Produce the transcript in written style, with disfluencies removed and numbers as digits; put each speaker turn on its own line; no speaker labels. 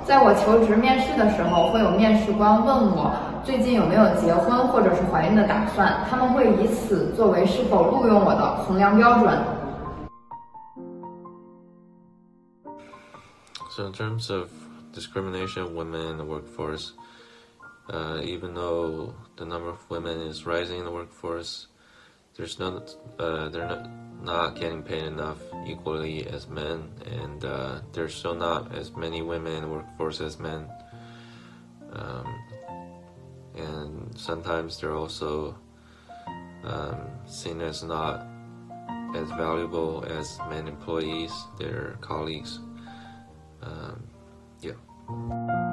在我求职面试的时候，会有面试官问我最近有没有结婚或者是怀孕的打算，他们会以此作为是否录用我的衡量标准。
So in terms of discrimination of women in the workforce, even though the number of women is rising in the workforce, there's they're not getting paid enough equally as men, and there's still not as many women in the workforce as men. And sometimes they're also seen as not as valuable as men employees, their colleagues. Yeah.